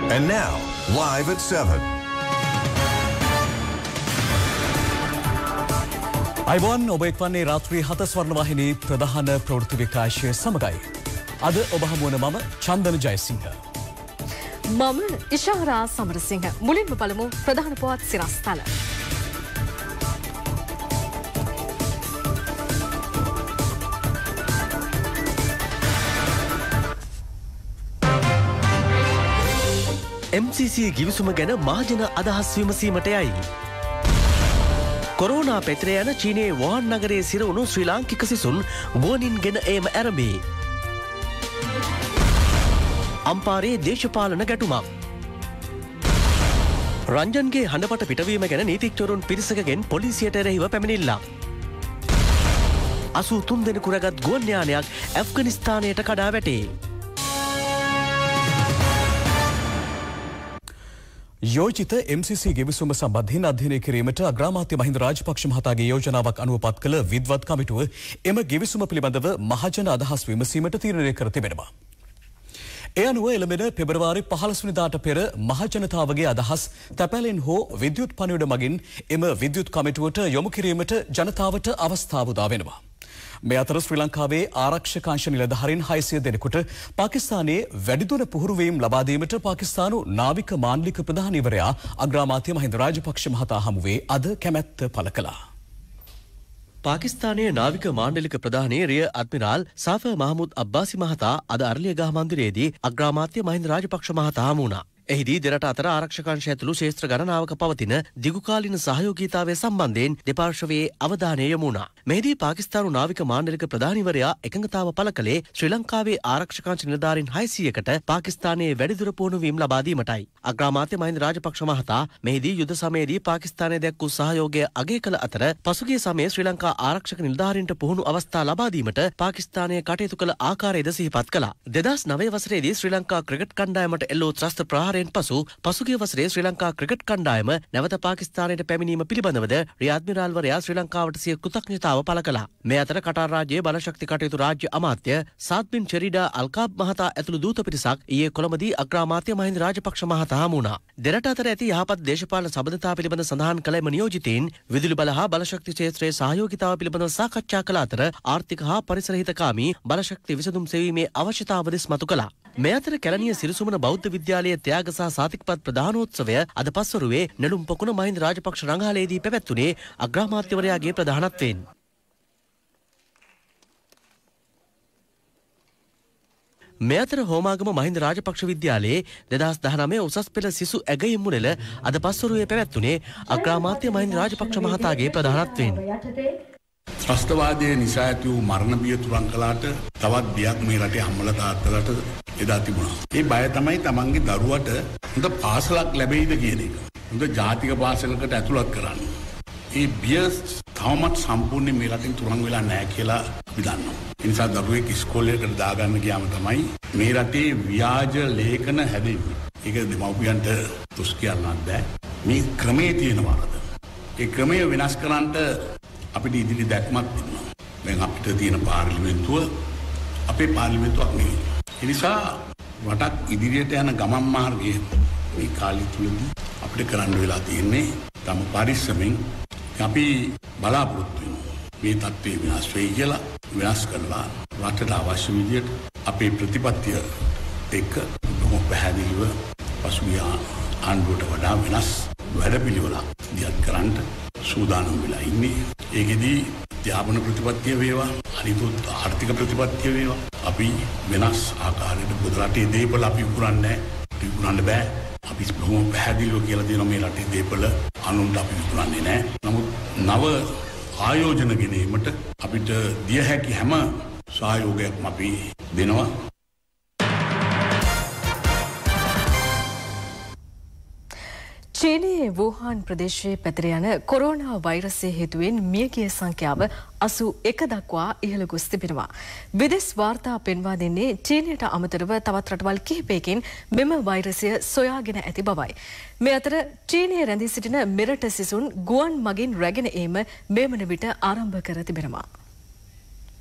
And now, live at 7. අයිබෝන් ඔබ එක්වන්නේ රාත්‍රී 7 ස්වර්ණවාහිනී ප්‍රධාන ප්‍රවෘත්ති විකාශය සමගයි. අද ඔබ හමුවන මම චන්දන ජයසිංහ. මම ඉෂාරා සමරසිංහ. මුලින්ම බලමු ප්‍රධාන පුවත් සිරස්තල. MCC ගිවිසුම ගැන මහජන අදහස් විමසීමට යයි. කොරෝනා පැතිර යන චීනයේ වුහාන් නගරයේ සිරවුණු ශ්‍රී ලාංකික සිසුන් ගුවනින් ගෙන ඒම ඇරඹේ. අම්පාරේ දේශපාලන ගැටුමක්. රංජන්ගේ හඬපට පිටවීම ගැන නීතිඥවරුන් පිරිසකගෙන් පොලිසියට එරෙහිව පැමිණිල්ලක්. 83 දෙනෙකු රැගත් ගුවන් යානයක් ඇෆ්ගනිස්තානයට කඩා වැටේ. යෝජිත MCC ගෙවිසුම සම්බන්ධයෙන් අධ්‍යයනය කිරීමට අග්‍රාමාත්‍ය මහින්ද රාජපක්ෂ මහතාගේ යෝජනාවක් අනුවපත් කළ විද්වත් කමිටුව එම ගෙවිසුම පිළිබඳව මහජන අදහස් විමසීමට තීරණය කර තිබෙනවා. ඒ අනුව එළඹෙන පෙබරවාරි 15 වෙනිදාට පෙර මහජනතාවගේ අදහස් තැපැලෙන් හෝ විද්‍යුත් පණිවිඩ මගින් එම විද්‍යුත් කමිටුවට යොමු කිරීමට ජනතාවට අවස්ථාව උදා වෙනවා. මේ අතර ශ්‍රී ලංකාවේ ආරක්ෂක අංශ නිලධාරීන් 600 දෙනෙකුට පාකිස්තානයේ වැඩිදුර පුහුණුවීම් ලබා දීමට පාකිස්තානු නාවික මාන්ලික ප්‍රධානීවරයා අග්‍රාමාත්‍ය මහින්ද රාජපක්ෂ මහතා හමුවේ අද කැමැත්ත පළ කළා. පාකිස්තානයේ නාවික මාණ්ඩලික ප්‍රධානී රිය අඩ්මිරාල් සාෆර් මහමුද් අබ්බාසි මහතා අද අරලියගහ මන්දිරයේදී අග්‍රාමාත්‍ය මහින්ද රාජපක්ෂ මහතා හමු වුණා. එහිදී දෙරට අතර ආරක්ෂක අංශ ඇතුළු ශේත්‍ර ගණනාවක පවතින දිගුකාලීන සහයෝගීතාවය සම්බන්ධයෙන් දෙපාර්ශවයේ අවධානය යොමු වුණා. මෙහිදී පාකිස්තානු නාවික මාණ්ඩලික ප්‍රධානීවරයා එකඟතාව පළ කළේ ශ්‍රී ලංකාවේ ආරක්ෂක අංශ නිලධාරීන් 600කට පාකිස්තානයේ වැඩිදුර පුහුණුවීම් ලබා දීමටයි. අග්‍රාමාත්‍ය මහින්ද රාජපක්ෂ මහතා මෙහිදී යුද සමයේදී පාකිස්තානය දැක්වූ සහයෝගය අගය කළ අතර පසුගිය සමයේ ශ්‍රී ලංකා ආරක්ෂක නිලධාරීන්ට පුහුණු අවස්ථා ලබා දීමට පාකිස්තානය කටයුතු කළ ආකාරයද සිහිපත් කළා. 2009 වසරේදී ශ්‍රී ලංකා ක්‍රිකට් කණ්ඩායමට එල්ලූ ත්‍රස්ත ප්‍රහාරයෙන් පසු පසුගිය වසරේ ශ්‍රී ලංකා ක්‍රිකට් කණ්ඩායම නැවත පාකිස්තානයට පැමිණීම පිළිබඳවද රිය අඩ්මිරාල්වරයා ශ්‍රී ලංකාවට සිය කෘතඥතාව පළ කළා. මේ අතර කටාර් රාජ්‍යයේ බලශක්ති කටයුතු රාජ්‍ය අමාත්‍ය සාද් බින් චෙරිඩා අල්කාබ් මහතා ඇතුළු දූත පිරිසක් ඊයේ කොළඹදී අග්‍රාමාත්‍ය මහින්ද රාජපක්ෂ මහතා හමු වුණා. දෙරට අතර ඇති යහපත් දේශපාලන සබඳතා පිළිබඳ සඳහන් කළ එම නියෝජිතයින් විදුලි බල හා බලශක්ති ක්ෂේත්‍රයේ සහයෝගිතාව පිළිබඳව සාකච්ඡා කළ අතර ආර්ථික හා පරිසර හිතකාමී බලශක්ති විසඳුම් සෙවීමේ අවශ්‍යතාවද ඉස්මතු කළා. මේ අතර කැලණිය සිරිසුමන බෞද්ධ විද්‍යාලයේ ත්‍යාග සහ සාතිකපත් ප්‍රදානෝත්සවය අද පස්වරුවේ නෙළුම් පොකුණ මහින්ද රාජපක්ෂ රංගහලේදී පැවැත්වුණේ අග්‍රාමාත්‍යවරයාගේ ප්‍රධානත්වයෙන්. මේ අතර හෝමාගම මහින්ද රාජපක්ෂ විද්‍යාලයේ 2019 උසස් පෙළ සිසු ඇගයීම් මුලල අද පස්වරුවේ පැවැත්වුණේ අග්‍රාමාත්‍ය මහින්ද රාජපක්ෂ මහතාගේ ප්‍රධානත්වයෙන්. ත්‍රස්තවාදයේ නිසා ඇති වූ මරණ බිය තුරන් කළාට තවත් බියක් මේ රටේ අම්මලා තාත්තලාට එදා තිබුණා. ඒ බය තමයි තමන්ගේ දරුවට හොඳ පාසලක් ලැබෙයිද කියන එක. හොඳ ජාතික පාසලකට ඇතුළත් කරන්න. ඒ බිය තවමත් සම්පූර්ණයෙන් මේ රටින් තුරන් වෙලා නැහැ කියලා අපි දන්නවා. ඒ නිසා දරුවෙක් ඉස්කෝලේකට දාගන්න ගියාම තමයි මේ රටේ ව්‍යාජ ලේඛන හැදෙන්නේ. ඒක දෙමව්පියන්ට තුස් කියන්නත් බෑ. මේ ක්‍රමයේ තියෙන වරද. ඒ ක්‍රමය වෙනස් කරන්නට අපිට ඉදිරි දැක්මක් තියෙනවා. දැන් අපිට තියෙන පාර්ලිමේන්තුව අපේ පාර්ලිමේන්තුවක් නෙවෙයි. ඒ නිසා රටක් ඉදිරියට යන ගමන් මාර්ගයේ මේ කාලය තුලදී අපිට කරන්න වෙලා තියෙන්නේ තම පරිස්සමෙන් අපි බලාපොරොත්තු වෙනවා. මේ තත්ත්වය වෙනස් වෙයි කියලා වෙනස් කරලා රටට අවශ්‍ය විදියට අපේ ප්‍රතිපත්තිය එක්ක බොහොම පැහැදිලිව පසුගිය ආණ්ඩුවට වඩා වෙනස් වැඩපිළිවෙලක් දියත් කරන්න සූදානම් වෙලා ඉන්නේ. ඒකෙදී ධ්‍යාපන ප්‍රතිපත්තිය වේවා අනිකුත් ආර්ථික ප්‍රතිපත්තිය වේවා අපි වෙනස් ආකාරයකට බුදු රටේ දේපල අපි විකුණන්න බෑ. අපි බොහොම පැහැදිලිව කියලා දෙනවා මේ රටේ දේපල අනුන්ට අපි විකුණන්නේ නෑ. නමුත් නව ආයෝජන ගෙනීමට අපිට දිය හැකි හැම සහයෝගයක්ම අපි දෙනවා. චීනයේ වුහාන් ප්‍රදේශයේ පැතිර යන කොරෝනා වෛරසය හේතුවෙන් මියගිය සංඛ්‍යාව 81 දක්වා ඉහළ ගොස් තිබෙනවා. විදෙස් වාර්තා පෙන්වා දෙන්නේ චීනයට අමතරව තවත් රටවල් කිහිපයකින් මෙම වෛරසය සොයාගෙන ඇති බවයි. මේ අතර චීනයේ රැඳී සිටින මෙරට සිසුන් ගුවන් මගින් රැගෙන ඒම මේ වන විට ආරම්භ කර තිබෙනවා.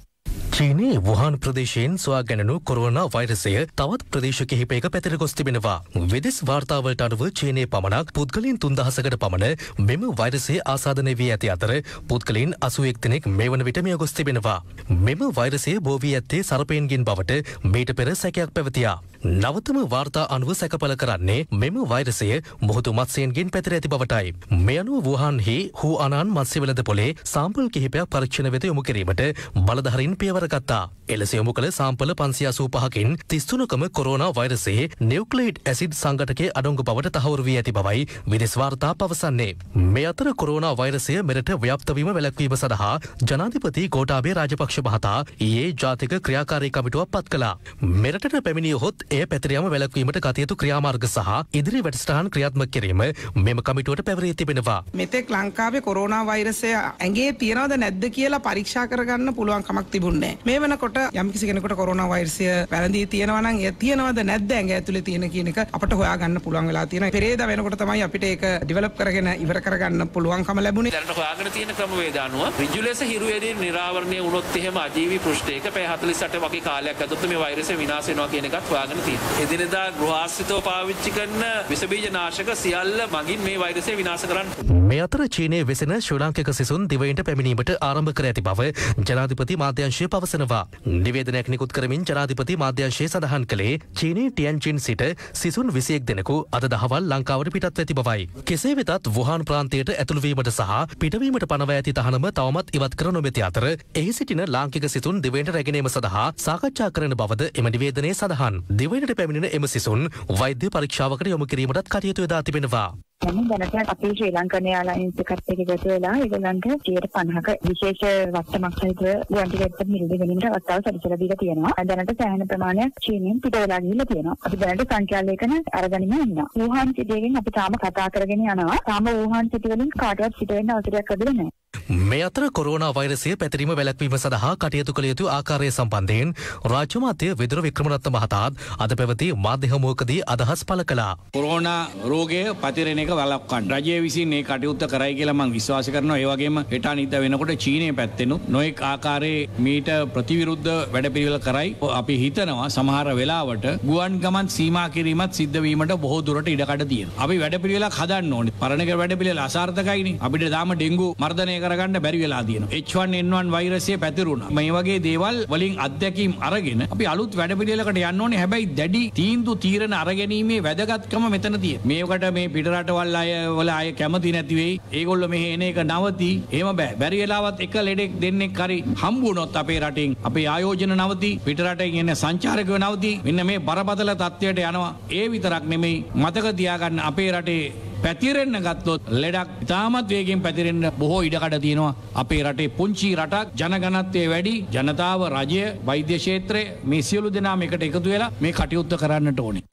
චීනයේ වුහාන් ප්‍රදේශයෙන් සොයාගැනුණු කොරෝනා වෛරසය තවත් ප්‍රදේශ කිහිපයක පැතිර ගොස් තිබෙනවා. විදෙස් වාර්තාවලට අනුව චීනයේ පමණක් පුද්ගලයන් 3000කට පමණ මෙම වෛරසය ආසාදනය වී ඇති අතර පුද්ගලයන් 81 දෙනෙක් මේ වන විට මිය ගොස් තිබෙනවා. මෙම වෛරසය බෝ වී ඇත්තේ සර්පයන්ගෙන් බවට මීට පෙර සැකයක් පැවතියා. නවතම වාර්තා අනුව සැකපල කරන්නේ මෙම වෛරසය මුහුදු මත්ස්‍යයන්ගෙන් පැතිර ඇති බවටයි. මේ අනුව වුහාන්හි හූ අනාන් මත්ස්‍ය වෙළඳ පොලේ සාම්පල් කිහිපයක් පරීක්ෂණ වෙත යොමු කිරීමට බලධාරීන් පියවර ගත්තා. එලෙස යොමු කළ සාම්පල 585කින් 33කම කොරෝනා වෛරසයේ නියුක්ලියිඩ් ඇසිඩ් සංඝටකයේ අඩංගු බවට තහවුරු වී ඇති බවයි විදෙස් වාර්තා පවසන්නේ. මේ අතර කොරෝනා වෛරසය මෙරට ව්‍යාප්ත වීම වැළැක්වීම සඳහා ජනාධිපති ගෝඨාභය රාජපක්ෂ මහතා ඊයේ ජාතික ක්‍රියාකාරී කමිටුවක් පත් කළා. මෙරටට පැමිණියහොත් එය පැතිර යාම වැළැක්වීමට ගත යුතු ක්‍රියාමාර්ග සහ ඉදිරි වැඩසටහන් ක්‍රියාත්මක කිරීම මෙම කමිටුවට පැවරී තිබෙනවා. මෙතෙක් ලංකාවේ කොරෝනා වෛරසය ඇඟේ තියනවද නැද්ද කියලා පරීක්ෂා කරගන්න පුළුවන් කමක් තිබුණේ නැහැ. මේ වෙනකොට යම්කිසි කෙනෙකුට කොරෝනා වෛරසය වැළඳී තියෙනවා නම් එය තියනවද නැද්ද ඇඟ ඇතුලේ තියෙන කියන එක අපට හොයාගන්න පුළුවන් වෙලා තියෙනවා. පෙරේදා වෙනකොට තමයි අපිට ඒක ඩෙවලොප් කරගෙන ඉවර කරගන්න පුළුවන්කම ලැබුණේ. දැනට හොයාගෙන තියෙන ක්‍රමවේද අනුව ඍජු ලෙස හිරුවේදී නිරාවරණය වුණොත් එහෙම අජීවී පෘෂ්ඨයක පැය 48 වගේ කාලයක් ඇතුළත මේ වෛරසය විනාශ වෙනවා කියන එකත් හොයාගෙන තියෙනවා. එදිනෙදා ගෘහාශ්‍රිතව පාවිච්චි කරන විස බීජ නාශක සියල්ල මගින් මේ වෛරසය විනාශ කරන්න. මේ අතර චීනයේ වෙසෙන ශ්‍රී ලාංකික සිසුන් දිවයිනට පැමිණීමට ආරම්භ කර ඇති බව ජනාධිපති මාධ්‍යංශය පවසනවා. නිවේදනයක් නිකුත් කරමින් ජනාධිපති මාධ්‍යංශය සඳහන් කළේ චීනයේ ටියන්ජින් සිට සිසුන් 21 දෙනෙකු අද දහවල් ලංකාවට පිටත් වෙති බවයි. කෙසේ වෙතත් වුහාන් ප්‍රාන්තයට ඇතුළු වීමට සහ පිටවීමට පනවා ඇති තහනම තවමත් ඉවත් කර නොමැති අතර එහි සිටින ලාංකික සිසුන් දිවයිනට රැගෙන ඒම සඳහා සාකච්ඡා කරන බවද එම නිවේදනයේ සඳහන්. දිවයිනට පැමිණෙන එම සිසුන් වෛද්‍ය පරීක්ෂාවකට යොමු කිරීමටත් කටයුතු යොදා තිබෙනවා. දැනට අපේ ශ්‍රී ලංකන් එයාලයින්ස් එකත් එක්ක එකතු වෙලා ඒගොල්ලන්ට 50ක විශේෂ වත්තමක් සහිතව ගුවන්විදුලියට මිලදී ගැනීමට අවස්ථාව සැලසෙලා දීලා තියෙනවා. දැනට සෑහෙන ප්‍රමාණයක් චීනෙන් පිට වෙලා ගිහිල්ලා තියෙනවා. අපි දැනට සංඛ්‍යා ලේඛන අරගෙනම ඉන්නවා. වුහාන් සිටියෙන් අපි තාම කතා කරගෙන යනවා. තාම වුහාන් සිටි වලින් කාටවත් පිට වෙන්න අවසරයක් ලැබෙන්නේ නැහැ. මේ අතර කොරෝනා වෛරසය පැතිරීම වැළැක්වීම සඳහා කටයුතු කළ යුතු ආකාරය සම්බන්ධයෙන් රාජ්‍ය මාත්‍ය විදුර වික්‍රමරත්න මහතාත් අද පැවති මාධ්‍ය හමුවකදී අදහස් පළ කළා. කොරෝනා රෝගය පැතිරෙන එක වළක්වන්න රජය විසින් මේ කටයුත්ත කරයි කියලා මම විශ්වාස කරනවා. ඒ වගේම හෙට අනිද්දා වෙනකොට චීනයේ පැත්තෙනුත් නොඑක් ආකාරයේ මීට ප්‍රතිවිරුද්ධ වැඩපිළිවෙල කරයි. අපි හිතනවා සමහර වෙලාවට ගුවන් ගමන් සීමා කිරීමත් සිද්ධ වීමට බොහෝ දුරට ඉඩකඩ තියෙනවා. අපි වැඩපිළිවෙලක් හදන්න ඕනේ. පරණ වැඩපිළිවෙල අසාර්ථකයිනේ. අපිට තාම ඩෙන්ගු මර්ධනය කරගන්න බැරි වෙලා තියෙනවා. H1N1 වෛරසය පැතිරුණා. මේ වගේ දේවල් වලින් අත්දැකීම් අරගෙන අපි අලුත් වැඩපිළිවෙලකට යන්න ඕනේ. හැබැයි දැඩි තීන්දුව තීරණ අරගැනීමේ වැදගත්කම මෙතන තියෙනවා. මේකට මේ පිටරටවල් අය කැමති නැති වෙයි. ඒගොල්ලෝ මෙහෙ එන එක නවති. එහෙම බෑ. බැරි වෙලාවත් එක ලෙඩෙක් දෙන්නෙක් හරි හම්බුනොත් අපේ රටින් අපේ ආයෝජන නවති. පිටරටින් එන සංචාරකයෝ නවති. මෙන්න මේ බරපතල තත්ත්වයට යනවා. ඒ විතරක් නෙමෙයි මතක තියාගන්න අපේ රටේ පැතිරෙන්න ගත්තොත් ලෙඩක් ඉතාමත් වේගෙන් පැතිරෙන්න බොහෝ ඉඩකඩ තියෙනවා. අපේ රටේ පුංචි රටක් ජනගණත්වය වැඩි ජනතාව රජය වෛද්‍ය ක්ෂේත්‍රය මේ සියලු දෙනාම එකට එකතු වෙලා මේ කටයුත්ත කරන්නට ඕනේ.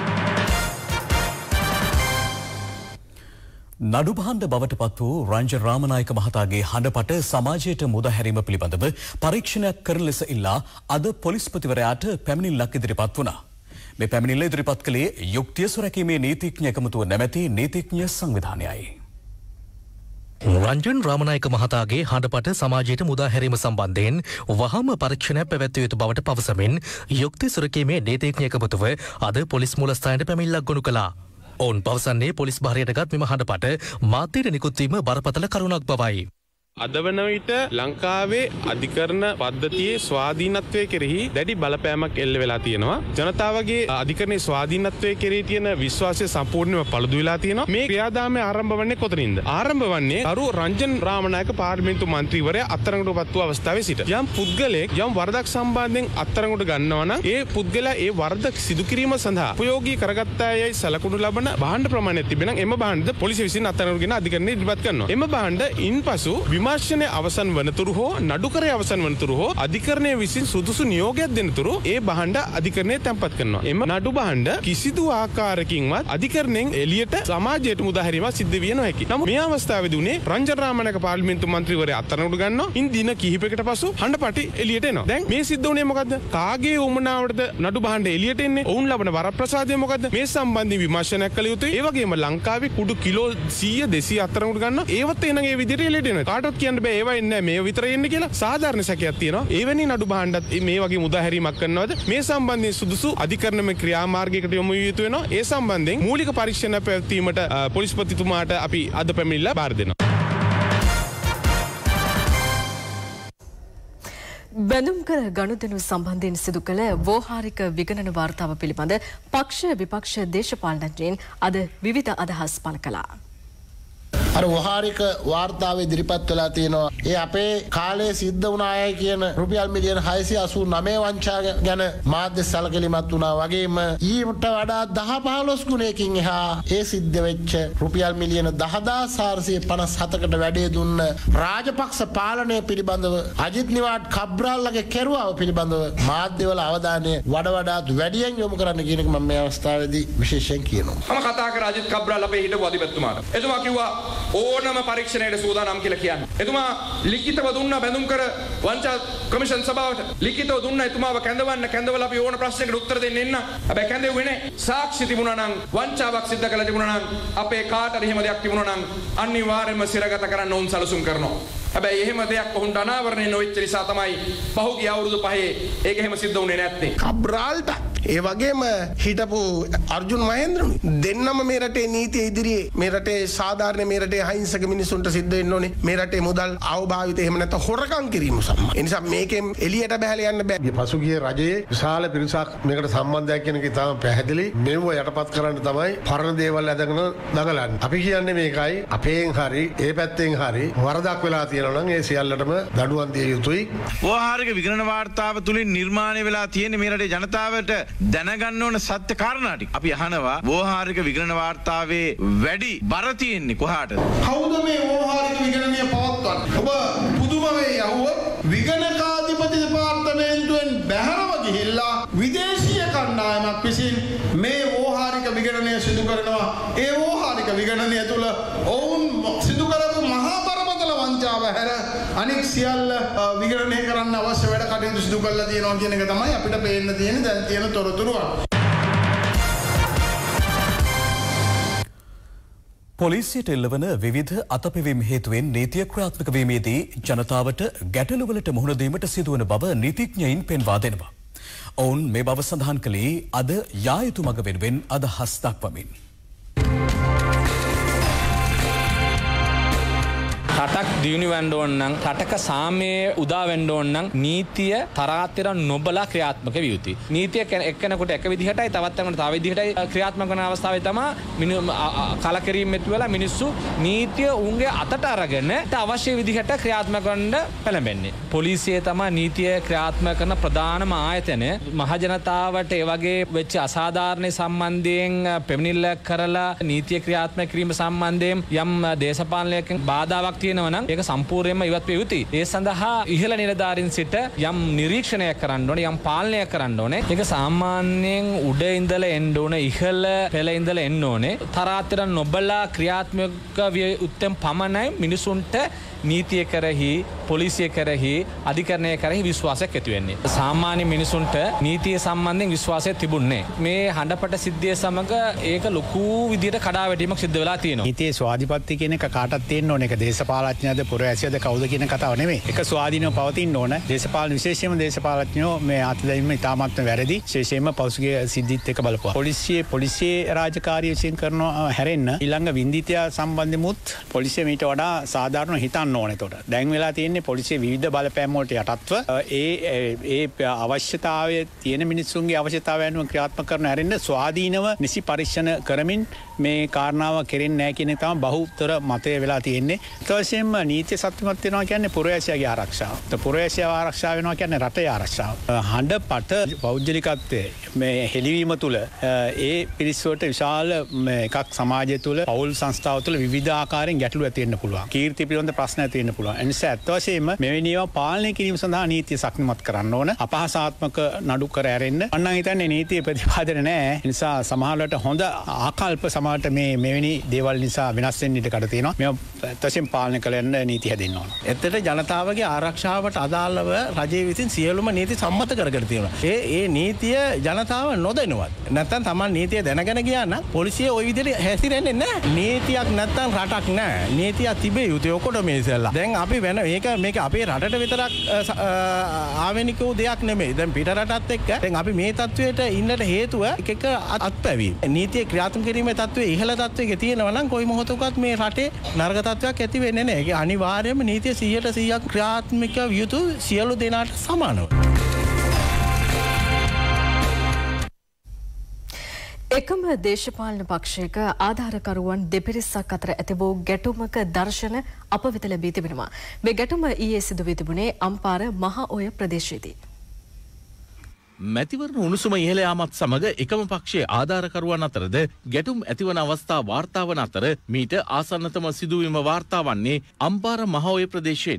නඩු භාණ්ඩ බවට පත් වූ රංජන් රාමනායක මහතාගේ හඬපට සමාජයට මුදහැරීම පිළිබඳව පරීක්ෂණයක් කරන ලෙස ඉල්ලා අද පොලිස්පතිවරයාට පැමිණිල්ලක් ඉදිරිපත් වුණා. මේ පැමිණිල්ල ඉදිරිපත් කළේ යුක්තිය සුරැකීමේ නීතිඥ එකමුතුව නැමැති නීතිඥ සංවිධානයයි. රංජන් රාමනායක මහතාගේ හඬපට සමාජයට මුදා හැරීම සම්බන්ධයෙන් වහම පරීක්ෂණයක් පැවැත්විය යුතු බවට පවසමින් යුක්ති සුරැකීමේ නීතිඥ එකමුතුව අද පොලිස් මූලස්ථානයට පැමිණිල්ලක් ගොනු කළා. ඔවුන් පවසන්නේ පොලිස් භාරයටගත් මෙම හඬපට මාධ්‍යයට නිකුත් වීම බරපතල කරුණක් බවයි. අද වන විට ලංකාවේ අධිකරණ පද්ධතියේ ස්වාධීනත්වය කෙරෙහි දැඩි බලපෑමක් එල්ල වෙලා තියෙනවා. ජනතාවගේ අධිකරණයේ ස්වාධීනත්වය කෙරෙහි තියෙන විශ්වාසය සම්පූර්ණයෙන්ම පළුදු වෙලා තියෙනවා. මේ ක්‍රියාදාමය ආරම්භ වන්නේ කොතනින්ද? ආරම්භ වන්නේ කරු රංජන් රාමනායක පාර්ලිමේන්තු මන්ත්‍රීවරයා අත්අඩංගුවට පත් වූ අවස්ථාවේ සිට. යම් පුද්ගලයෙක් යම් වරදක් සම්බන්ධයෙන් අත්අඩංගුවට ගන්නවා නම් ඒ පුද්ගලයා ඒ වරද සිදු කිරීම සඳහා උපයෝගී කරගත්තායයි සලකුණු ලබන භාණ්ඩ ප්‍රමාණයක් තිබෙනවා. එම භාණ්ඩ පොලිසිය විසින් අත්අඩංගුවට ගෙන අධිකරණයට ඉදිරිපත් කරනවා. එම භාණ්ඩ ඉන්පසු විමර්ශනය අවසන් වනතුරු හෝ නඩුකරය අවසන් වනතුරු හෝ අධිකරණය විසින් සුදුසු නියෝගයක් දෙනතුරු ඒ භාණ්ඩ අධිකරණයට තැන්පත් කරනවා. එම නඩු භාණ්ඩ කිසිදු ආකාරයකින්වත් අධිකරණයෙන් එළියට සමාජයට මුදාහැරීමක් සිද්ධ විය නොහැකි. නමුත් මේ අවස්ථාවේදී උනේ රංජන් රාමනායක පාර්ලිමේන්තු මන්ත්‍රීවරයා අත්අඩංගුවට ගන්නවා. ඉන් දින කිහිපයකට පසු හඬපටි එළියට එනවා. දැන් මේ සිද්ධ වුණේ මොකද්ද? කාගේ උමනාවටද නඩු භාණ්ඩ එළියට එන්නේ? ඔවුන් ලබන වරප්‍රසාදය මොකද්ද? මේ සම්බන්ධයෙන් විමර්ශනයක් කළ යුතුයි. ඒ වගේම ලංකාවේ කුඩු කිලෝ 100 200 අත්අඩංගුවට ගන්නවා. ඒවත් එනගේ විදිහට එළියට එනවා. කාටවත් කවුරුත් කියන්න බෑ ඒවා එන්නේ මේ විතර එන්නේ කියලා. සාධාරණ සැකයක් තියෙනවා. එවැනි නඩු භාණ්ඩත් මේ වගේ මුදාහැරීමක් කරනවද? මේ සම්බන්ධයෙන් සුදුසු අධිකරණමය ක්‍රියාමාර්ගයකට යොමු විය යුතු වෙනවා. ඒ සම්බන්ධයෙන් මූලික පරීක්ෂණ පැවැත්වීමට පොලිස්පතිතුමාට අපි අද පැමිණිලා බාර දෙනවා. බැඳුම් කර ගනුදෙනු සම්බන්ධයෙන් සිදු කළ වෝහාරික විගණන වාර්තාව පිළිබඳ පක්ෂ විපක්ෂ දේශපාලනඥයින් අද විවිධ අදහස් පළ කළා. අර වහාරික වාර්තාවේ ඉදිරිපත් වෙලා තියෙනවා. ඒ අපේ කාලේ සිද්ධ වුණ අයයි කියන රුපියල් මිලියන 689 වංචා ගැන මාධ්‍ය සැලකිලිමත් වුණා වගේම ඊට වඩා 10-15 ගුණයකින් එහා ඒ සිද්ධ වෙච්ච රුපියල් මිලියන 10457කට වැඩේ දුන්න රාජපක්ෂ පාලනය පිළිබඳව අජිත් නිවාඩ් කබ්‍රාල්ලගේ කෙරුවාව පිළිබඳව මාධ්‍යවල අවධානය වඩාත් වැඩියෙන් යොමු කරන්න කියන එක මම මේ අවස්ථාවේදී විශේෂයෙන් කියනවා. මම කතා කර අජිත් කබ්‍රාල් අපේ හිටපු අධිපතිතුමාට. එතුමා කිව්වා ඕනම පරීක්ෂණයට සූදානම් කියලා කියන්නේ. එතුමා ලිඛිතව දුන්නා බැඳුම් කර වංචා කොමිෂන් සභාවට. ලිඛිතව දුන්නා එතුමාව කැඳවලා අපි ඕන ප්‍රශ්නයකට උත්තර දෙන්න එන්න. හැබැයි කැඳෙව්වේ නැහැ. සාක්ෂි තිබුණා නම් වංචාවක් සිද්ධ කළා තිබුණා නම් අපේ කාටද එහෙම දෙයක් තිබුණා නම් අනිවාර්යයෙන්ම සිරගත කරන්න ඕන් සැලසුම් කරනවා. හැබැයි එහෙම දෙයක් ඔහුන්ට අනාවරණය නොවෙච්ච නිසා තමයි පහුගිය අවුරුදු 5 ඒක එහෙම සිද්ධ වුණේ නැත්තේ. කබ්‍රාල්ට ඒ වගේම හිටපු අර්ජුන් මහේන්ද්‍රනි දෙන්නම මේ රටේ නීතිය ඉදිරියේ මේ රටේ සාධාරණ මේ රටේ අහිංසක මිනිසුන්ට සිද්ධ වෙන්න ඕනේ. මේ රටේ මුදල් අවභාවිත එහෙම නැත්නම් හොරකම් කිරීම සම්මා. ඒ නිසා මේකෙන් එළියට බහැලා යන්න බෑ. පසුගිය රජයේ විශාල පිරිසක් මේකට සම්බන්ධයක් කියන එක ඉතාම පැහැදිලි. මෙව යටපත් කරන්න තමයි පරණ දේවල් ඇදගෙන දඟලන්නේ. අපි කියන්නේ මේකයි අපෙන් හරි ඒ පැත්තෙන් හරි වරදක් වෙලා තියෙනවා නම් ඒ සියල්ලටම දඩුවම් දිය යුතුයි. වෝහාරික විගණන වාර්තාව තුලින් නිර්මාණය වෙලා තියෙන මේ රටේ ජනතාවට දැනගන්න ඕන සත්‍ය කාරණා ටික. අපි අහනවා වෝහාරික විගණන වාර්තාවේ වැඩි බර තියෙන්නේ කොහාටද? කවුද මේ වෝහාරික විගණනය පවත්වන්නේ? ඔබ පුදුම වෙයි අහුවොත් විගණකාධිපති දෙපාර්තමේන්තුවෙන් බැහැරව ගිහිල්ලා විදේශීය කණ්ඩායමක් විසින් මේ වෝහාරික විගණනය සිදු කරනවා. ඒ වෝහාරික විගණනය තුළ ඔවුන් සිදු කරපු මහා බරපතල වංචාව හැර අනික් සියල්ල විගණනය කරන්න අවශ්‍ය වැඩ කටයුතු සිදු කරලා තියෙනවා කියන එක තමයි අපිට පේන්න තියෙන දැන් තියෙන තොරතුරු. පොලිසියට එල්ලවන විවිධ අතපෙවීම් හේතුවෙන් නීතිය ක්‍රියාත්මක වීමේදී ජනතාවට ගැටලුවලට මුහුණ දීමට සිදුවන බව නීතිඥයින් පෙන්වා දෙනවා. ඔවුන් මේ බව සඳහන් කළේ අද යා යුතු මඟ වෙනුවෙන් අදහස් දක්වමින්. රටක් දියුණු වෙන්න ඕන නම් රටක සාමයේ උදා වෙන්න ඕන නම් නීතිය තරාතිර නොබලා ක්‍රියාත්මක විය යුතුයි. නීතිය එක්කෙනෙකුට එක විදිහටයි තවත් කෙනෙකුට තව විදිහටයි ක්‍රියාත්මක කරන අවස්ථාවේ තමයි කලකිරීම මෙතු වෙලා මිනිස්සු නීතිය උන්ගේ අතට අරගෙන අවශ්‍ය විදිහට ක්‍රියාත්මක කරන්න පෙළඹෙන්නේ. පොලිසිය තමයි නීතිය ක්‍රියාත්මක කරන ප්‍රධානම ආයතනය. මහජනතාවට ඒ වගේ වෙච්ච අසාධාරණ සම්බන්ධයෙන් පැමිණිල්ල කරලා නීතිය ක්‍රියාත්මක කිරීම සම්බන්ධයෙන් යම් දේශපාලනයකින් බාධාවක් තියෙනවා නම් ඒක සම්පූර්ණයෙන්ම ඉවත් විය යුතුයි. ඒ සඳහා ඉහළ නිලධාරීන් සිට යම් නිරීක්ෂණයක් කරන්න ඕනේ, යම් පාලනයක් කරන්න ඕනේ. ඒක සාමාන්‍යයෙන් උඩ ඉඳලා එන්න ඕනේ, ඉහළ පෙළ ඉඳලා එන්න ඕනේ. තරාතිර නොබලා ක්‍රියාත්මක විය යුත්තේ පමණයි මිනිසුන්ට නීතිය කරෙහි, පොලිසිය කරෙහි, අධිකරණය කරෙහි විශ්වාසයක් ඇති වෙන්නේ. සාමාන්‍ය මිනිසුන්ට නීතිය සම්බන්ධයෙන් විශ්වාසය තිබුණේ මේ හඬපට සිද්ධිය සමග ඒක ලොකු විදියට කඩාවැටීමක් සිද්ධ වෙලා තියෙනවා. නීතියේ ස්වාධිපත්‍ය කියන එක කාටත් තියෙන්න ඕනේ. ඒක දේශපාලඥයද පුරවැසියද කවුද කියන කතාව නෙමෙයි. ඒක ස්වාධීනව පවතින්න ඕන. දේශපාලන විශේෂයෙන්ම දේශපාලඥයෝ මේ අත්දැකීම ඉතාමත්ම වැරදි. විශේෂයෙන්ම පෞද්ගලික සිද්ධිත් එක්ක බලපුවා. පොලිසියේ රාජකාරිය විසින් කරනවා හැරෙන්න ඊළඟ වින්දිතය සම්බන්ධෙමුත් පොලිසිය මීට වඩා සාධාරණ හිතන්න ඕනේ. එතකොට දැන් වෙලා තියෙන්නේ පොලිසිය විවිධ බලපෑම් වලට යටත්ව ඒ අවශ්‍යතාවයේ තියෙන මිනිස්සුන්ගේ අවශ්‍යතාවයන් ක්‍රියාත්මක කරන හැරෙන්න ස්වාධීනව නිසි පරීක්ෂණ කරමින් මේ කාරණාව කෙරෙන්නේ නැහැ කියන එක තමයි බහුතර මතය වෙලා තියෙන්නේ. ඊටවසෙම නීතිය සත්‍යමත් වෙනවා කියන්නේ පුරවැසියාගේ ආරක්ෂාව. පුරවැසියාව ආරක්ෂා වෙනවා කියන්නේ රටේ ආරක්ෂාව. හඬපට පෞද්ගලිකත්වයේ මේ හෙළිවීම තුළ ඒ පිරිසට විශාල එකක් සමාජය තුළ පෞල් සංස්ථාව තුළ විවිධ ආකාරයෙන් ගැටලු ඇති වෙන්න පුළුවන්. කීර්ති පිළිබඳ ප්‍රශ්න ඇති වෙන්න පුළුවන්. ඒ නිසා අත්වශයෙන්ම මෙවැනි ඒවා පාලනය කිරීම සඳහා නීතිය සක්‍රියමත් කරන්න ඕන. අපහාසාත්මක නඩු කර ඇරෙන්න. මම හිතන්නේ නීතිය ප්‍රතිපාදන නැහැ. ඒ නිසා සමහරවිට හොඳ ආකල්ප සමාජයට මෙවැනි දේවල් නිසා වෙනස් වෙන්න ඉඩ කඩ තියෙනවා. මේවා අත්වශයෙන් පාලනය පාලනය කළ යන්න නීති හැදෙන්න ඕන. එතකොට ජනතාවගේ ආරක්ෂාවට අදාළව රජය විසින් සියලුම නීති සම්මත කරගෙන තියෙනවා. ඒ නීතිය ජනතාව නොදැනුවත්. නැත්තම් තමන් නීතිය දැනගෙන ගියා නම් පොලිසිය ওই විදිහට හැසිරෙන්නේ නැහැ. නීතියක් නැත්තම් රටක් නැහැ. නීතියක් තිබේ යුතුයි ඔක්කොට මේ ඉස්සෙල්ලා. දැන් අපි වෙන මේක අපේ රටට විතරක් ආවෙනික වූ දෙයක් නෙමෙයි. දැන් පිට රටත් එක්ක දැන් අපි මේ තත්වයට ඉන්නට හේතුව එක අත්පැවීම. නීතිය ක්‍රියාත්මක කිරීමේ තත්වයේ ඉහළ තත්වයක තියෙනවා නම් කොයි මොහොතකවත් මේ රටේ නරක තත්වයක් ඇති වෙන්නේ නැහැ. ඒක අනිවාර්යයෙන්ම නීතිය 100% ක්‍රියාත්මක යුතු සියලු දෙනාට සමානව. එකම දේශපාලන පක්ෂයක ආධාරකරුවන් දෙපිරිසක් අතර ඇති වූ ගැටුමක දර්ශන අප වෙත ලැබී තිබෙනවා. මේ ගැටුම ඊයේ සිදු වී තිබුණේ අම්පාර මහ ඔය ප්‍රදේශයේදී. මැතිවරණ උණුසුම ඉහළ යාමත් සමග එකම පක්ෂයේ ආධාරකරුවන් අතරද ගැටුම් ඇතිවන අවස්ථා වාර්තා වන අතර මීට ආසන්නතම සිදුවීම වාර්තා වන්නේ අම්පාර මහ ඔය ප්‍රදේශයෙන්.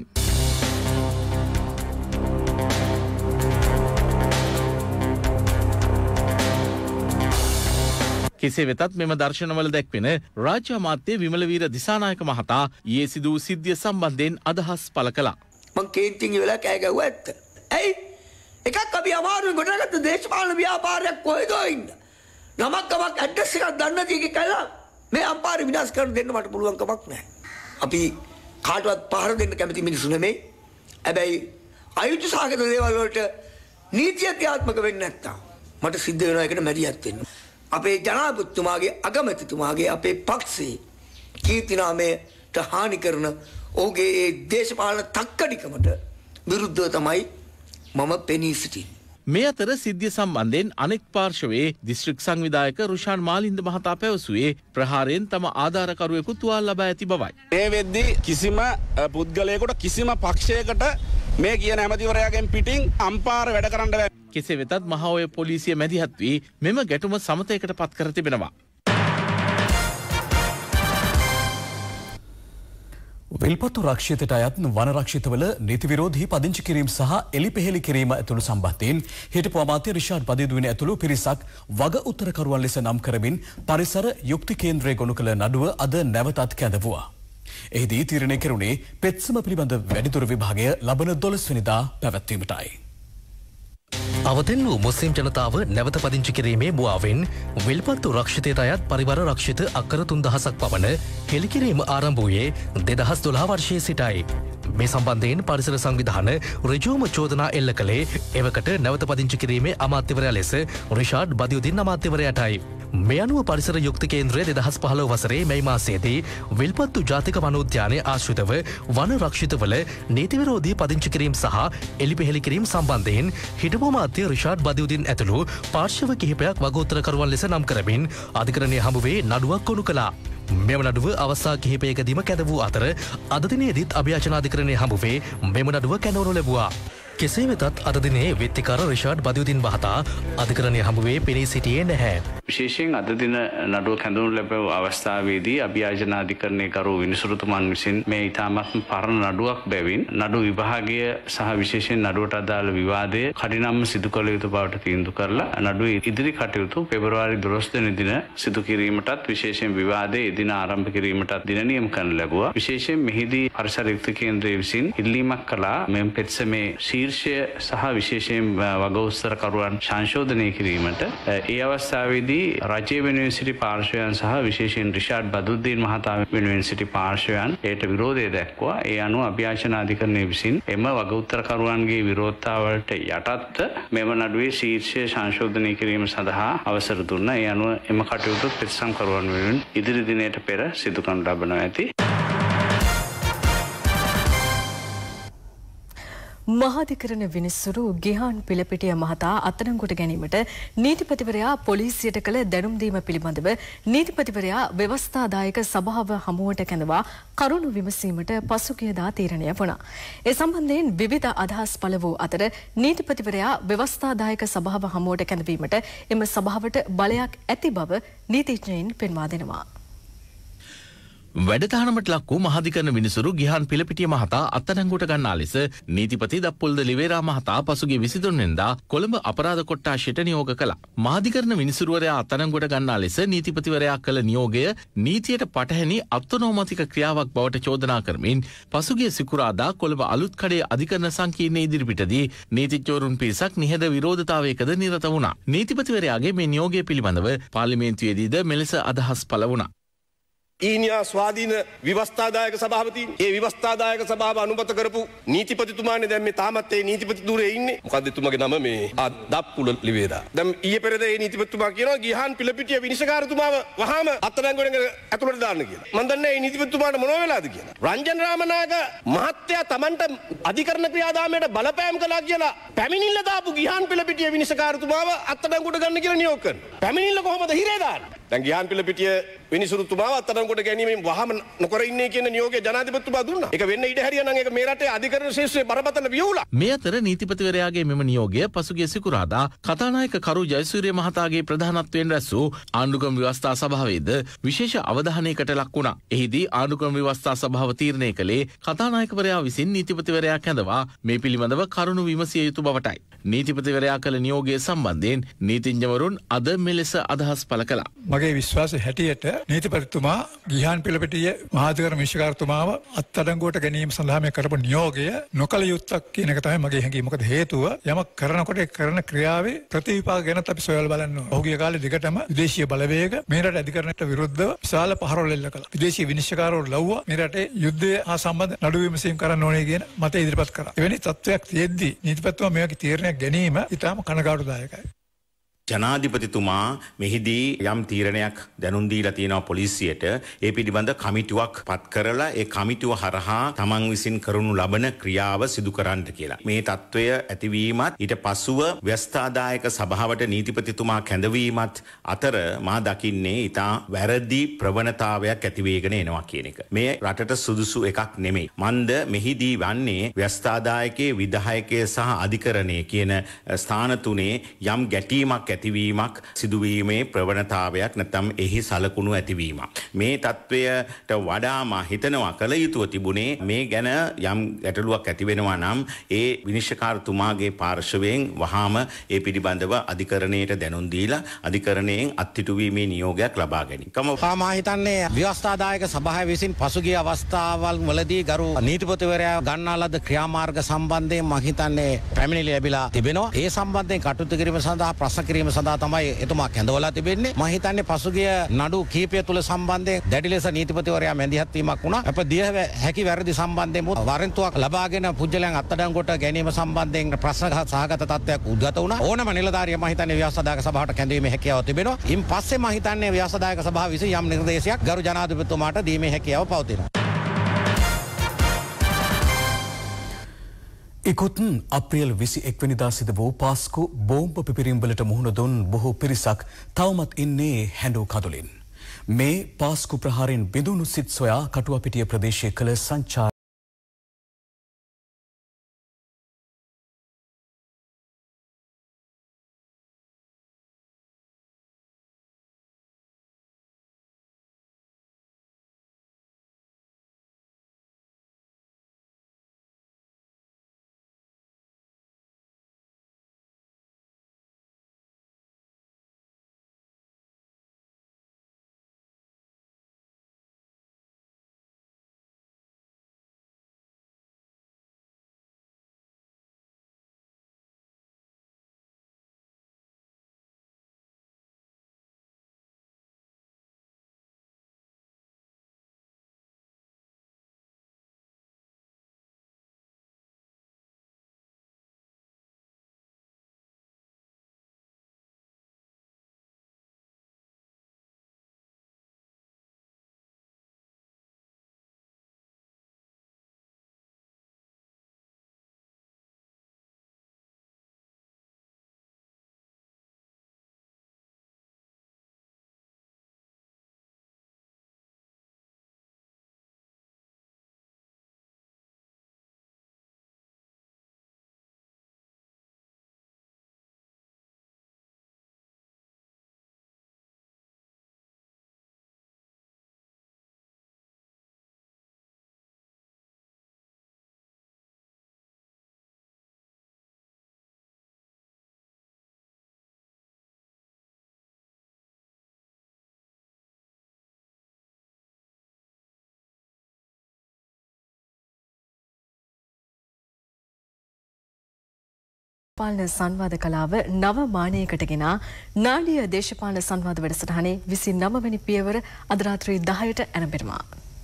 කෙසේ වෙතත් මෙම දර්ශනවල දැක්වෙන රාජ්‍ය අමාත්‍ය විමලවීර දිසානායක මහතා ඊයේ සිදු වූ සිද්ධිය සම්බන්ධයෙන් අදහස් පළ කළා. මං කේන්තිං වෙලා කෑ ගැව්වා ඇත්ත. ඇයි? එකක් අපි අමාරුවෙන් ගොඩනගත්ත දේශපාලන ව්‍යාපාරයක් කොහෙදෝ ඉන්න. නමක් ඇඩ්‍රස් එකක් දන්නේ නැති එකේ කළා මේ අම්පාර විනාශ කරන්න දෙන්න මට පුළුවන් කමක් නැහැ. අපි කාටවත් පහර දෙන්න කැමති මිනිස්සු නෙමෙයි. හැබැයි අයුතු සාගත දේවල් වලට නීතිය ක්‍රියාත්මක වෙන්නේ නැත්තම් මට සිද්ධ වෙනවා ඒකට මැදිහත් වෙන්න. අපේ ජනාධිපතිතුමාගේ අගමැතිතුමාගේ අපේ පක්ෂයේ කීර්තිනාමයට හානි කරන ඔහුගේ ඒ දේශපාලන තක්කඩිකමට විරුද්ධව තමයි මම පෙනී සිටින්නේ. මේ අතර සිද්ධිය සම්බන්ධයෙන් අනෙක් පාර්ශවයේ දිස්ත්‍රික් සංවිධායක රුෂාන් මාලින්ද මහතා පැවසුවේ ප්‍රහාරයෙන් තම ආධාරකරුවෙකු තුවාල ලබා ඇති බවයි. මේ වෙද්දී කිසිම පුද්ගලයෙකුට කිසිම පක්ෂයකට මේ කියන ඇමතිවරයාගෙන් පිටින් අම්පාර වැඩ කරන්න බැහැ. කෙසේ වෙතත් මහ ඔය පොලිසිය මැදිහත් වී මෙම ගැටුම සමතයකට පත් කර තිබෙනවා. විල්පත්තු රක්ෂිතයට අයත් වන රක්ෂිතවල නීති විරෝධී පදිංචි කිරීම සහ එලිපෙහෙලි කිරීම ඇතුළු සම්බන්ධයෙන් හිටපු අමාත්‍ය රිෂාඩ් බදිදුවින ඇතුළු පිරිසක් වග උත්තරකරුවන් ලෙස නම් කරමින් පරිසර යුක්ති කේන්ද්‍රයේ ගොනු කළ නඩුව අද නැවතත් කැඳවුවා. එහිදී තීරණය කෙරුණේ පෙත්සම පිළිබඳ වැඩිදුර විභාගය ලබන 12 වෙනිදා පැවැත්වීමටයි. අවතෙන් වූ මුස්ලිම් ජනතාව නැවත පදිංචි කිරීමේ මුවාවෙන් විල්පත්තු රක්ෂිතයට අයත් පරිවර රක්ෂිත අක්කර 3000ක් පමණ හෙළිකිරීම ආරම්භ වූයේ 2012 වර්ෂයේ සිටයි. මේ සම්බන්ධයෙන් පරිසර සංවිධාන ඍජුවම චෝදනා එල්ල කළේ එවකට නැවත පදිංචි කිරීමේ අමාත්‍යවරයා ලෙස රිෂාඩ් බදියුදින් අමාත්‍යවරයාටයි. මේ අනුව පරිසර යුක්ති කේන්ද්‍රය 2015 වසරේ මැයි මාසයේදී විල්පත්තු ජාතික වනෝද්‍යානයේ ආශ්‍රිතව වන රක්ෂිතවල නීති විරෝධී පදිංචි කිරීම සහ එලිපෙහෙලි කිරීම සම්බන්ධයෙන් හිටපු අමාත්‍ය රිෂාඩ් බදියුදින් ඇතුළු පාර්ශව කිහිපයක් වගෝත්තරකරුවන් ලෙස නම් කරමින් අධිකරණය හමුවේ නඩුවක් ගොනු කළා. මෙම නඩුව අවස්ථා කිහිපයකදීම කැඳ වූ අතර අද දිනේදීත් අභියාචනාධිකරණය හමුවේ මෙම නඩුව කැඳවනු ලැබුවා. කෙසේ වෙතත් අද දිනේ වෙත්තිකාර රිෂාඩ් බදියුදින් මහතා අධිකරණය හමුවේ පෙනී සිටියේ නැහැ. විශේෂයෙන් අද දින නඩුව කැඳවනු ලැබූ අවස්ථාවේදී අභියාචනාධිකරණයේ කරු විනිසුරුතුමන් විසින් මේ ඉතාමත්ම පරණ නඩුවක් බැවින් නඩු විභාගය සහ විශේෂයෙන් නඩුවට අදාළ විවාදය කඩිනම්ම සිදු කළ යුතු බවට තීන්දුව කරලා නඩුවේ ඉදිරි කටයුතු පෙබරවාරි 12 වෙනි දින සිදු කිරීමටත් විශේෂයෙන් විවාදයේ දින ආරම්භ කිරීමටත් දින නියම කරනු ලැබුවා. විශේෂයෙන් මෙහිදී පරිසර යුක්ති කේන්ද්‍රය විසින් ඉල්ලීමක් කළා මෙම පෙත්සමේ ශීර්ෂය සහ විශේෂයෙන් වගඋත්තරකරුවන් සංශෝධනය කිරීමට. ඒ අවස්ථාවේදී රජය වෙනුවෙන් සිටි පාර්ශවයන් සහ විශේෂයෙන් රිෂාඩ් බදුද්දීන් මහතා වෙනුවෙන් සිටි පාර්ශවයන් එයට විරෝධය දැක්වුවා. ඒ අනුව අභියාචනාධිකරණය විසින් එම වගඋත්තරකරුවන්ගේ විරෝධතාවලට යටත්ව මෙම නඩුවේ ශීර්ෂය සංශෝධනය කිරීම සඳහා අවසර දුන්නා. ඒ අනුව එම කටයුතු පෙත්සම්කරුවන් වෙනුවෙන් ඉදිරි දිනයට පෙර සිදු කරනු ලබනවා ඇති. මහාධිකරණ විනිසුරු ගිහාන් පිලපිටිය මහතා අත්අඩංගුවට ගැනීමට නීතිපතිවරයා පොලිසියට කළ දැනුම් දීම පිළිබඳව නීතිපතිවරයා ව්‍යවස්ථාදායක සභාව හමුවට කැඳවා කරුණු විමසීමට පසුගියදා තීරණය වුණා. ඒ සම්බන්ධයෙන් විවිධ අදහස් පළ වූ අතර නීතිපතිවරයා ව්‍යවස්ථාදායක සභාව හමුවට කැඳවීමට එම සභාවට බලයක් ඇති බව නීතිඥයින් පෙන්වා දෙනවා. වැඩතහනමට ලක් වූ මහාධිකරණ විනිසුරු ගිහාන් පිලපිටිය මහතා අත්අඩංගුවට ගන්නා ලෙස නීතිපති දප්පොල්ද ලිවේරා මහතා පසුගිය 23 වෙනිදා කොළඹ අපරාධ කොට්ටාශයට නියෝග කළා. මහාධිකරණ විනිසුරුවරයා අත්අඩංගුවට ගන්නා ලෙස නීතිපතිවරයා කළ නියෝගය නීතියට පටහැනි අත්නෝමතික ක්‍රියාවක් බවට චෝදනා කරමින් පසුගිය සිකුරාදා කොළඹ අලුත්කඩේ අධිකරණ සංකීර්ණයේ ඉදිරිපිටදී නීතිඥවරුන් පිරිසක් නිහඬ විරෝධතාවයකද නිරත වුණා. නීතිපතිවරයාගේ මේ නියෝගය පිළිබඳව පාර්ලිමේන්තුවේදීද මෙලෙස අදහස් පළ වුණා. ඊනියා ස්වාධීන විවස්ථාදායක සභාපතින් ඒ විවස්ථාදායක සභාව අනුමත කරපු නීතිපතිතුමානේ දැන් මේ තාමත් ඒ නීතිපති ධුරේ ඉන්නේ. මොකද්ද එතුමාගේ නම මේ දප්පුල ලිවේරා. දැන් ඊයේ පෙරේද ඒ නීතිපතිතුමා කියනවා ගිහාන් පිලපිටිය විනිශ්චයකාරතුමාව වහාම අත්අඩංගුවෙන් ඇතුළට දාන්න කියලා. මම දන්නේ මේ නීතිපතිතුමාට මොනව වෙලාද කියලා. රංජන් රාමනායක මහත්තයා Tamanට අධිකරණ ක්‍රියාදාමයට බලපෑම් කළා කියලා පැමිණිල්ල දාපු ගිහාන් පිලපිටිය විනිශ්චයකාරතුමාව අත්අඩංගුවට ගන්න කියලා නියෝග කරනවා. පැමිණිල්ල කොහොමද හිරේ දාන්නේ? දැන් ගිහාන් පිලපිටිය විනිසුරුතුමාව අත්අඩංගුවට ගැනීමෙන් වහම නොකර ඉන්නේ කියන නියෝගය ජනාධිපතිතුමා දුන්නා. ඒක වෙන්න ඉඩ හැරියා නම් ඒක මේ රටේ අධිකරණ ශාස්ත්‍රයේ බරපතල වියවුලක්. මේ අතර නීතිපතිවරයාගේ මෙම නියෝගය පසුගිය සිකුරාදා කතානායක කරු ජයසූරිය මහතාගේ ප්‍රධානත්වයෙන් රැස් වූ ආණ්ඩුක්‍රම ව්‍යවස්ථා සභාවේද විශේෂ අවධානයකට ලක් වුණා. එහිදී ආණ්ඩුක්‍රම ව්‍යවස්ථා සභාව තීරණය කළේ කතානායකවරයා විසින් නීතිපතිවරයා කැඳවා මේ පිළිබඳව කරුණු විමසිය යුතු බවටයි. නීතිපතිවරයා කළ නියෝගය සම්බන්ධයෙන් නීතිඥවරුන් අද මෙලෙස අදහස් පළ කළා. මගේ විශ්වාසය හැටියට නීතිපතිතුමා ගිහාන් පිලපිටිය මහාධිකරණ විනිශ්චයකාරතුමාව අත්අඩංගුවට ගැනීම සඳහා මේ කරපු නියෝගය නොකල යුත්තක් කියන එක තමයි මගේ හැඟීම. මොකද හේතුව යමක් කරනකොට කරන ක්‍රියාවේ ප්‍රතිවිපාක ගැනත් අපි සොයලා බලන්න ඕන. ඔහුගේ කාලේ දිගටම විදේශීය බලවේග මේ රට අධිකරණයට විරුද්ධව විශාල පහරවල් එල්ල කළා. විදේශීය විනිශ්චයකාරවරු ලව්වා මේ රටේ යුද්ධය හා සම්බන්ධ නඩු විමසීම් කරන්න ඕනේ කියන මතය ඉදිරිපත් කරා. එවැනි තත්ත්වයක් තියෙද්දී නීතිපතිතුමා මේවගේ තීරණයක් ගැනීම ඉතාම කනගාටුදායකයි. ජනාධිපතිතුමා මෙහිදී යම් තීරණයක් දැනුම් දීලා තියෙනවා පොලිසියට. ඒ පිළිබඳ කමිටුවක් පත් කරලා ඒ කමිටුව හරහා තමන් විසින් කරනු ලබන ක්‍රියාව සිදු කරන්න කියලා. මේ తত্ত্বය ඇතිවීමත් ඊට පසුව ව්‍යවස්ථාදායක සභාවට නීතිපතිතුමා කැඳවීමත් අතර මා දකින්නේ ඊටා වැරදි ප්‍රවණතාවයක් ඇති වෙගෙන එනවා කියන එක. මේ රටට සුදුසු එකක් නෙමෙයි. මන්ද මෙහිදී වන්නේ ව්‍යවස්ථාදායකයේ විධායකයේ සහ අධිකරණයේ කියන ස්ථාන තුනේ යම් ගැටීමක් ඇතිවීමක් සිදුවීමේ ප්‍රවණතාවයක් නැත්නම් එහි සලකුණු ඇතිවීමක්. මේ තත්වයට වඩා මා හිතනවා කළ යුතුව තිබුණේ මේ ගැන යම් ගැටලුවක් ඇති වෙනවා නම් ඒ විනිශ්චයකාරතුමාගේ පාර්ශවයෙන් වහාම ඒ පිළිබඳව අධිකරණයට දැනුම් දීලා අධිකරණයෙන් අත්හිටුවීමේ නියෝගයක් ලබා ගැනීම. මා හිතන්නේ ව්‍යවස්ථාදායක සභාව විසින් පසුගිය අවස්ථාවල් වලදී ගරු නීතිපතිවරයා ගන්නා ලද ක්‍රියාමාර්ග සම්බන්ධයෙන් මම හිතන්නේ පැමිණිලි ලැබිලා තිබෙනවා. ඒ සම්බන්ධයෙන් කටයුතු කිරීම සඳහා ප්‍රශ්න කිරීම සඳහා තමයි එතුමා කැඳවලා තිබෙන්නේ. මම හිතන්නේ පසුගිය නඩු කීපය තුල සම්බන්ධයෙන් දැඩි ලෙස නීතිපතිවරයා මැදිහත් වීමක් වුණා. අප දිය හැකි වැරදි සම්බන්ධයෙන් වරෙන්තුවක් ලබාගෙන පුජ්‍යලයන් අත්අඩංගුවට ගැනීම සම්බන්ධයෙන් ප්‍රශ්න සහගත තත්ත්වයක් උද්ගත වුණා. ඕනම නිලධාරියා මම හිතන්නේ ව්‍යවස්ථාදායක සභාවට කැඳවීමේ හැකියාව තිබෙනවා. ඉන් පස්සේ මම හිතන්නේ ව්‍යවස්ථාදායක සභාව විසින් යම් නිර්දේශයක් ගරු ජනාධිපතිතුමාට දීමේ හැකියාව පවතිනවා. ඉකුත් අප්‍රේල් 21 වෙනිදා සිදු වූ පාස්කු බෝම්බ පිපිරීම්වලට මුහුණ දුන් බොහෝ පිරිසක් තවමත් ඉන්නේ හැඬු කඳුලින්. මේ පාස්කු ප්‍රහාරයෙන් බිඳුණු සිත් සොයා කටුවපිටිය ප්‍රදේශයේ කළ සංචාර පාලන සංවාද කලාව නව මානයකට ගෙන නාඩිය දේශපාලන සංවාද වැඩසටහනේ 29 වෙනි පියවර අද රාත්‍රී 10ට ආරම්භ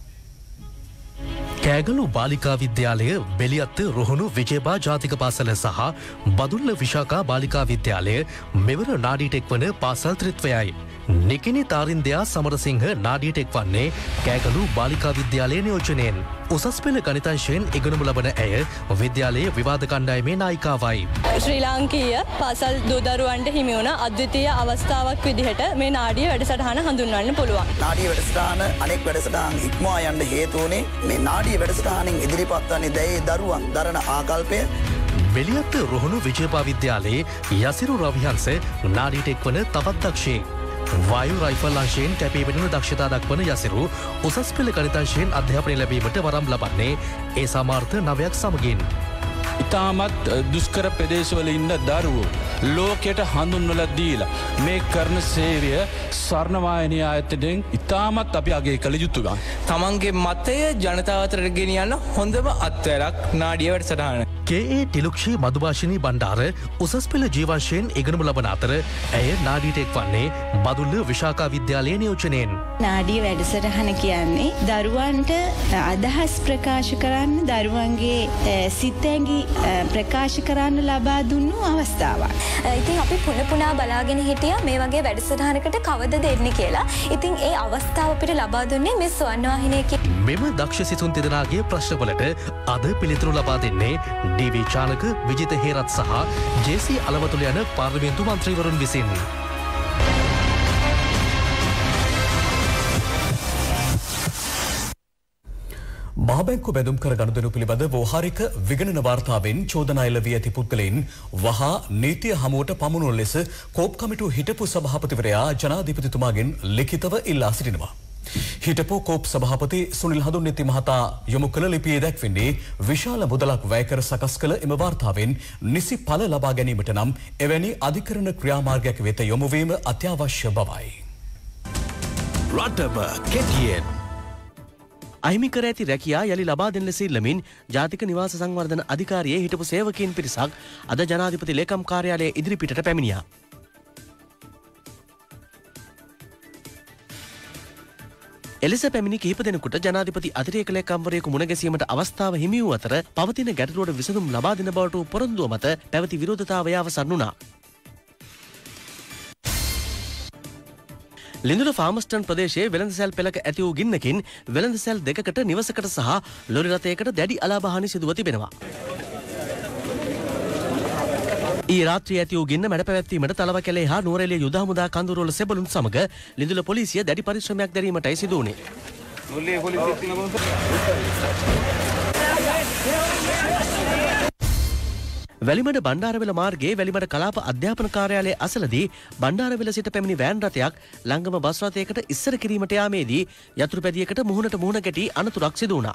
කෑගලු බාලිකා විද්‍යාලය බෙලියත්ත රොහුණු විජේබා ජාතික පාසල සහ බදුල්ල විශාකා බාලිකා විද්‍යාලය මෙවර නාඩීට එක්වන පාසල් ත්‍රිත්වයයි. නිකිනි තාරින්දයා සමරසිංහ නාඩීට එක්වන්නේ කෑගලු බාලිකා විද්‍යාලය නියෝජනයෙන්. උසස් පෙළ ගණිතංශයෙන් ඉගෙනුම ලබන ඇය විද්‍යාලයේ විවාද කණ්ඩායමේ නායිකාවයි. ශ්‍රී ලාංකීය පාසල් දූදරුවන්ට හිමි වුණ අද්විතීය අවස්ථාවක් විදිහට මේ නාඩිය වැඩසටහන හඳුන්වන්න පුළුවන්. නාඩිය වැඩසටහන අනෙක් වැඩසටහන් ඉක්මවා යන්න හේතු වුණේ මේ නාඩිය වැඩසටහනින් ඉදිරිපත් වන්නේ දැයේ දරුවන් දරන ආකල්පය. බෙලියත්ත රොහුණු විජේපා විද්‍යාලයේ යසිරු රවිහංස නාඩියට එක්වන තවත් දක්ෂයෙක්. වායු රයිෆල් අංශයෙන් කැපී පෙනෙන දක්ෂතා දක්වන යසිරු උසස් පෙළ ගණිතංශයෙන් අධ්‍යාපනය ලැබීමට වරම් ලබන්නේ ඒ සමාර්ථ 9ක් සමගින්. ඉතාමත් දුෂ්කර ප්‍රදේශවල ඉන්න දරුවෝ ලෝකයට හඳුන්වලා දීලා මේ කරන සේවය ස්වර්ණවාහිනිය ආයතනයෙන් ඉතාමත් අපි අගය කළ යුතුයි. තමන්ගේ මතය ජනතාව අතරට ගෙනියන්න හොඳම අත්වැරක් නාඩිය වැඩසටහන. කේ ටිලුක්ෂී මදුභාෂිනී බණ්ඩාර උසස් පෙළ ජීවංශයෙන් ඉගෙනුම ලබන අතර ඇය නාඩියට එක්වන්නේ බදුල්ල විශාකා විද්‍යාලයේ නියෝජනයෙන්. නාඩිය වැඩසටහන කියන්නේ දරුවන්ට අදහස් ප්‍රකාශ කරන්න දරුවන්ගේ සිතැඟි ප්‍රකාශ කරන්න ලබා දුන්නු අවස්ථාවක්. ඉතින් අපි පුන බලාගෙන හිටියා මේ වගේ වැඩසටහනකට කවදද එන්නේ කියලා. ඉතින් ඒ අවස්ථාව අපිට ලබා දුන්නේ මේ ස්වර්ණවාහිනියකින්. මෙම දක්ෂ සිසුන් දෙදෙනාගේ ප්‍රශ්නවලට අද පිළිතුරු ලබා දෙන්නේ ඩී.වී. චාලක, විජිත හේරත් සහ ජේ.සී. අලවතුල යන පාර්ලිමේන්තු මන්ත්‍රීවරුන් විසින්. මහබැංකු බැඳුම් කර ගනුදෙනු පිළිබඳ ව්‍යවහාරික විගණන වාර්තාවෙන් චෝදනා එල්ල වී ඇති පුද්ගලයන් වහා නීතිය හමුවට පමුණුවන ලෙස කෝප් කමිටුව හිටපු සභාපතිවරයා ජනාධිපතිතුමාගෙන් ලිඛිතව ඉල්ලා සිටිනවා. හිටපු කෝප් සභාපති සුනිල් හඳුන්නිති මහතා යොමු කළ ලිපියේ දැක්වෙන්නේ විශාල මුදලක් වැය කර සකස් කළ එම වාර්තාවෙන් නිසි ඵල ලබා ගැනීමට නම් එවැනි අධිකරණ ක්‍රියාමාර්ගයක් වෙත යොමු වීම අත්‍යවශ්‍ය බවයි. රටම කෙටියෙන් අහිමි කර ඇති රැකියා යලි ලබා දෙන ලෙස ඉල්ලමින් ජාතික නිවාස සංවර්ධන අධිකාරියේ හිටපු සේවකයන් පිරිසක් අද ජනාධිපති ලේකම් කාර්යාලයේ ඉදිරිපිටට පැමිණියා. එලෙස පැමිණි කිහිප දෙනෙකුට ජනාධිපති අතිරේක ලේකම්වරයෙකු මුණ ගැසීමට අවස්ථාව හිමි වූ අතර පවතින ගැටලුවට විසඳුම් ලබා දෙන බවට පොරොන්දුව මත පැවති විරෝධතාවය අවසන් වුණා. ලිඳුල ෆාමස්ටන් ප්‍රදේශයේ වෙළඳසැල් පෙළක ඇති වූ ගින්නකින් වෙළඳසැල් දෙකකට නිවසකට සහ ලොරි රථයකට දැඩි අලාභහානි සිදුව තිබෙනවා. ඊ රාත්‍රියේ ඇති වූ ගින්න මැඩ පැවැත්වීමට තලවකැලේ හා නුවරඑළිය යුද හමුදා කඳවුරුවල සෙබළුන් සමග ලිඳුල පොලිසිය දැඩි පරිශ්‍රමයක් දැරීමටයි සිදු වුණේ. වැලිමඩ බණ්ඩාරවෙල මාර්ගයේ වැලිමඩ කලාප අධ්‍යාපන කාර්යාලයේ අසලදී බණ්ඩාරවෙල සිට පැමිණි වෑන් රථයක් ළංගම බස් රථයකට ඉස්සර කිරීමට යාමේදී යතුරු පැදියකට මුහුණට මුහුණ ගැටි අනතුරක් සිදු වුණා.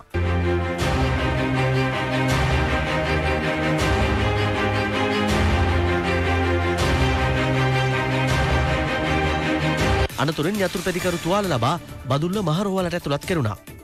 අනතුරින් යතුරු පැදිකරු තුවාල ලබා බදුල්ල මහරෝවලට ඇතුළත් කෙරුණා.